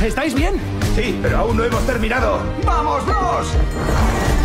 ¿Estáis bien? Sí, pero aún no hemos terminado. ¡Vamos, Bros!